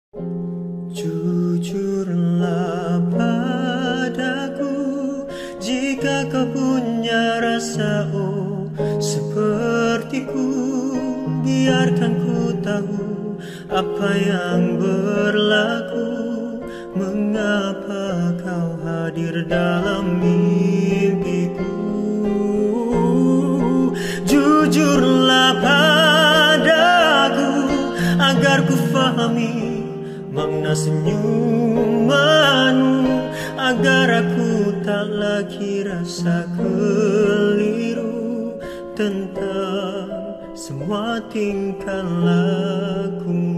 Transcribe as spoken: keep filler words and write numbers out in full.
Jujurlah padaku jika kau punya rasa oh sepertiku. Biarkan ku tahu apa yang berlaku. Mengapa kau hadir dalam mimpiku? Jujurlah padaku agar ku fahami makna senyumanmu, agar aku tak lagi rasa keliru tentang semua tingkah lakumu.